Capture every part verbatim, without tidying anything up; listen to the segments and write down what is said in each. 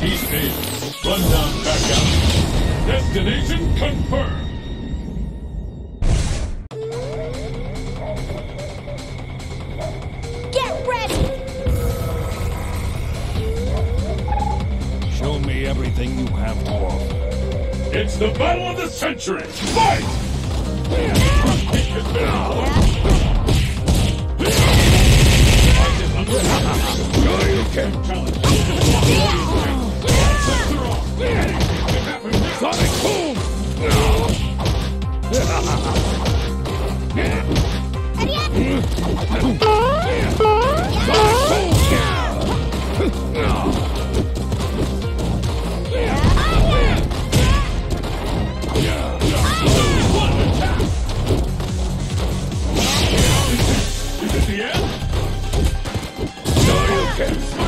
He's failed. Rundown back out. Destination confirmed. Get ready! Show me everything you have to offer. It's the battle of the century! Fight! You can challenge. Sonic boom! Is it the end? No, you can't.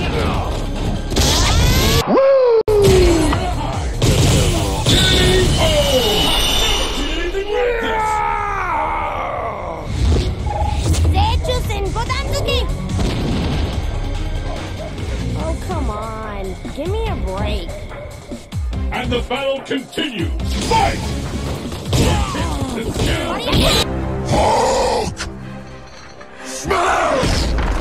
Oh, come on. Give me a break. And the battle continues. Fight! Hulk! Smash!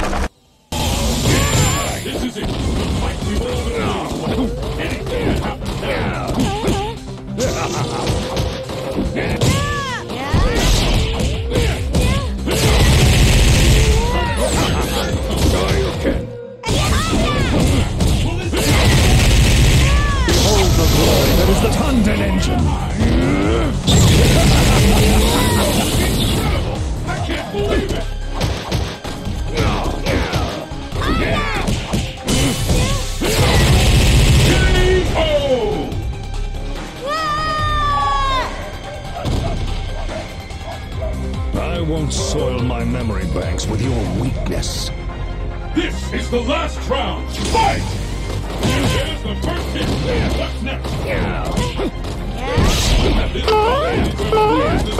This is it. The fight we've all been waiting for. Anything can happen now. That is the Tanden engine! I can't believe it! K O! I won't soil my memory banks with your weakness. This is the last round. Fight! Here's the first hit. What's next? This ball is going to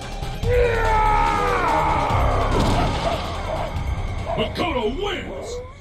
Makoto wins!